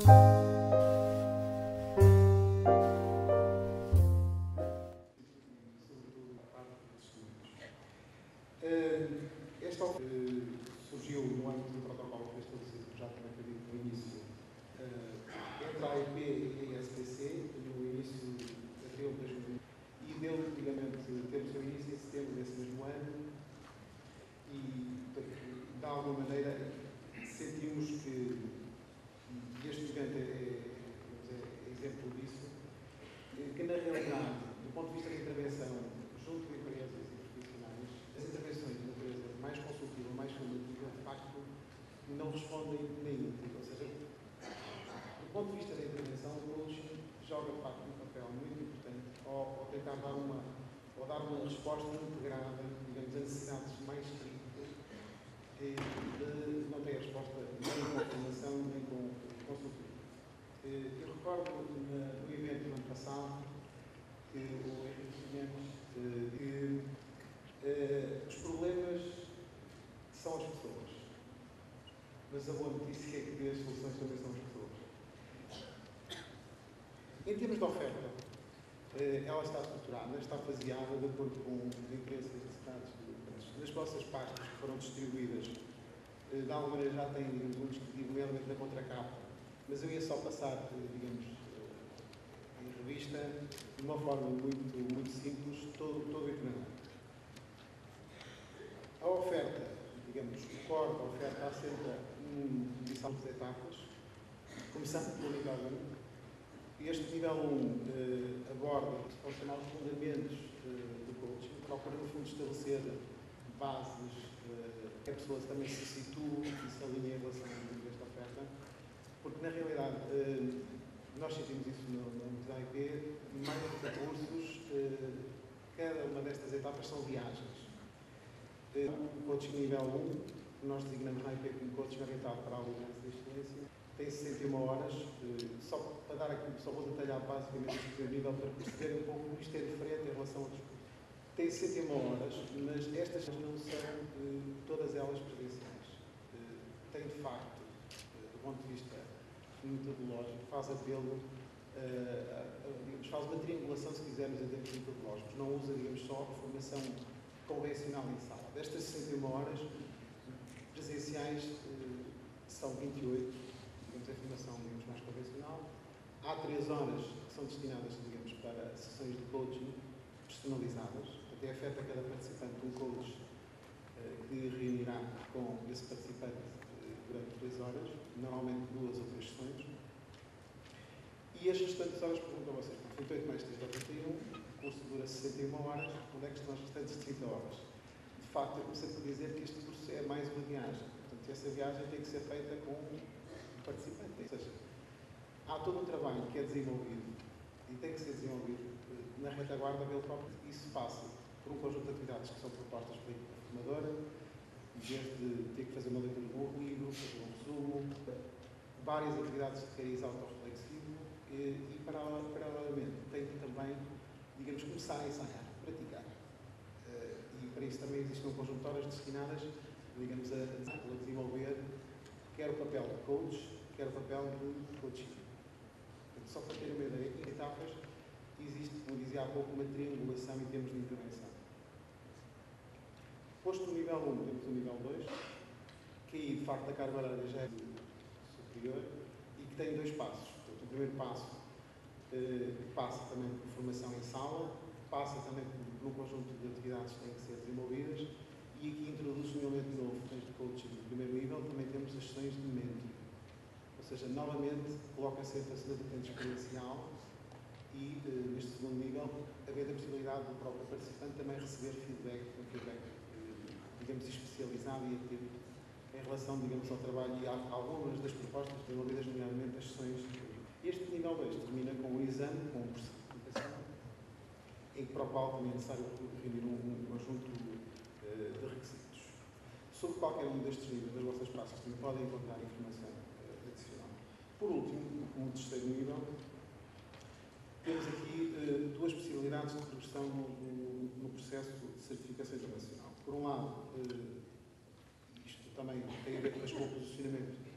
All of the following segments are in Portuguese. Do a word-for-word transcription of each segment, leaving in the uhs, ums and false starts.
Esta uh, surgiu no âmbito do protocolo que foi estabelecido, já também foi dito no início, uh, entre a A I P e a S P C, no início de abril de dois mil e vinte, e deu, digamos, teve o seu início em setembro desse mesmo ano, e de alguma maneira sentimos que este evento é, é, é exemplo disso, que na realidade, do ponto de vista da intervenção junto de empresas e profissionais, as intervenções de natureza mais consultiva, mais formativa, de facto, não respondem nem útil. Ou seja, do ponto de vista da intervenção, o coaching joga, de facto, um papel muito importante ao, ao tentar dar uma, ou dar uma resposta integrada, digamos, a necessidades mais críticas, e de, não tem a resposta nem com formação, nem com consultoria. Eu recordo no evento do ano passado que o Henrique Mendes que uh, os problemas são as pessoas, mas a boa notícia é que as soluções também são as pessoas. Em termos de oferta, uh, ela está estruturada, está faseada de acordo com os interesses e necessidades das vossas pastas que foram distribuídas. Uh, de alguma maneira já têm, digamos, um descritivo meramente da contracapa, mas eu ia só passar, digamos, em revista, de uma forma muito, muito simples, todo, todo o itinerário. A oferta, digamos, o core da oferta assenta em diferentes etapas, começando pelo nível um. Este nível um eh, aborda os chamados fundamentos eh, do coaching, procura, no fundo, estabelecer bases eh, que a pessoa também se situa e se alinhe em relação a esta oferta, porque, na realidade, eh, nós sentimos isso no, no A I P, mais do que cursos, eh, cada uma destas etapas são viagens. Eh, o coaching nível um, que nós designamos na A I P como coaching orientado para a liderança e excelência, tem sessenta e uma horas, eh, só para dar aqui, só vou detalhar basicamente este nível para perceber um pouco como isto é diferente em relação a outros cursos. Tem sessenta e uma horas, mas estas não são eh, todas elas presenciais. Eh, tem, de facto, eh, do ponto de vista metodológico, faz apelo, uh, digamos, faz uma triangulação, se quisermos, em termos metodológicos. Não usa, digamos, só a formação convencional em sala. Destas sessenta e uma horas presenciais, uh, são vinte e oito, digamos, a formação, digamos, mais convencional. Há três horas que são destinadas, digamos, para sessões de coaching personalizadas. Até afeta cada participante um coach uh, que reunirá com esse participante durante três horas, normalmente duas ou três sessões. E as restantes horas, pergunto a vocês, vinte e oito mais três dá trinta e um, o curso dura sessenta e uma horas, onde é que estão as restantes trinta horas? De facto, eu comecei por dizer que este curso é mais uma viagem. Portanto, essa viagem tem que ser feita com o participante. Ou seja, há todo um trabalho que é desenvolvido e tem que ser desenvolvido na retaguarda dele próprio. Isso passa por um conjunto de atividades que são propostas pela equipa formadora, desde ter que fazer uma leitura de um livro, fazer um resumo, várias atividades de cariz autorreflexivo e, e paralelamente, tem que também, digamos, começar a ensaiar, praticar. Uh, e para isso também existe um conjunto de horas destinadas, digamos, a, a desenvolver quer o papel de coach, quer o papel de coaching. Portanto, só para ter uma ideia, em etapas existe, como dizia há pouco, uma triangulação em termos de intervenção. Posto o nível um, temos o nível dois, que aí, de facto, a carga horária já é superior e que tem dois passos. Portanto, o primeiro passo eh, passa também por formação em sala, passa também por um conjunto de atividades que têm que ser desenvolvidas e aqui introduz um elemento novo, sessões de coaching de primeiro nível, também temos as sessões de mentoring. Ou seja, novamente, coloca-se ênfase na vertente experiencial e, eh, neste segundo nível, havendo a possibilidade do próprio participante também receber feedback, um feedback digamos, especializado e ativo em relação, digamos, ao trabalho e a algumas das propostas desenvolvidas, nomeadamente as sessões. Este nível dois termina com um exame, com um curso de aplicação, em que para o qual também é necessário reunir um, um conjunto uh, de requisitos. Sobre qualquer um destes níveis das vossas praças também podem encontrar informação uh, adicional. Por último, como terceiro nível, temos aqui uh, duas possibilidades de progressão no, no, no processo de certificação internacional. Por um lado, uh, isto também tem a ver com o posicionamento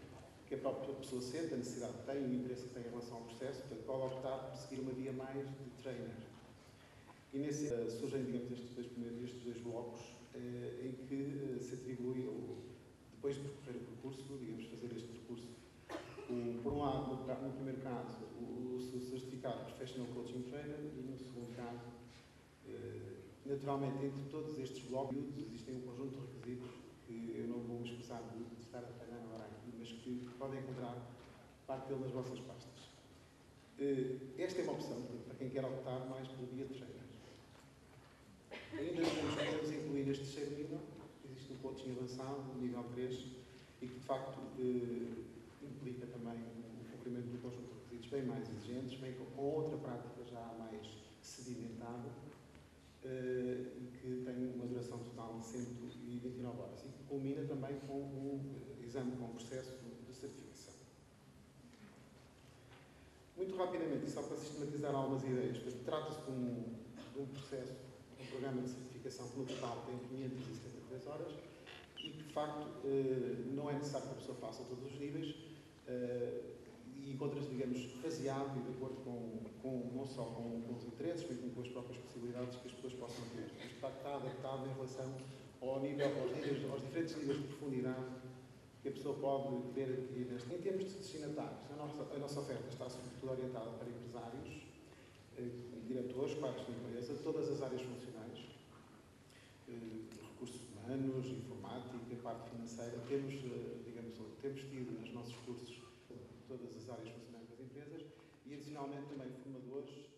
que a própria pessoa sente, a necessidade que tem, o interesse que tem em relação ao processo, portanto, pode optar por seguir uma via mais de trainer. E nesse uh, surgem, digamos, estes dois, primeiros, estes dois blocos uh, em que uh, se atribui, ou, depois de percorrer o percurso, digamos, fazer este percurso. Um, por um lado, no, no primeiro caso, o, o certificado Professional Coaching Trainer e no segundo caso, uh, naturalmente, entre todos estes blocos, existem um conjunto de requisitos que eu não vou me esquecer de, de estar a detalhar agora aqui, mas que podem encontrar parte dele nas vossas pastas. Uh, esta é uma opção para quem quer optar mais pelo via de trainer. Ainda podemos incluir este terceiro nível, existe um coaching avançado, nível três, e que de facto eh, implica também o cumprimento de um conjunto de requisitos bem mais exigentes, bem com, com outra prática já mais sedimentada, eh, e que tem uma duração total de cento e vinte e nove horas, e que culmina também com um exame com processo de certificação. Muito rapidamente, e só para sistematizar algumas ideias, trata-se de um, de um processo, um programa de certificação que no total tem quinhentas e setenta e três horas e que, de facto, não é necessário que a pessoa faça todos os níveis e encontra-se, digamos, faseado e de acordo com, com não só com, com os interesses, mas com as próprias possibilidades que as pessoas possam ter. Isto, de facto, está adaptado em relação ao nível, aos, níveis, aos diferentes níveis de profundidade que a pessoa pode querer adquirir neste. Em termos de destinatários, a nossa, a nossa oferta está sobretudo orientada para empresários, diretores, quadros de empresa, todas as áreas funcionais, recursos humanos, informática, parte financeira. Temos, digamos, temos tido nos nossos cursos todas as áreas funcionais das empresas e, adicionalmente, também formadores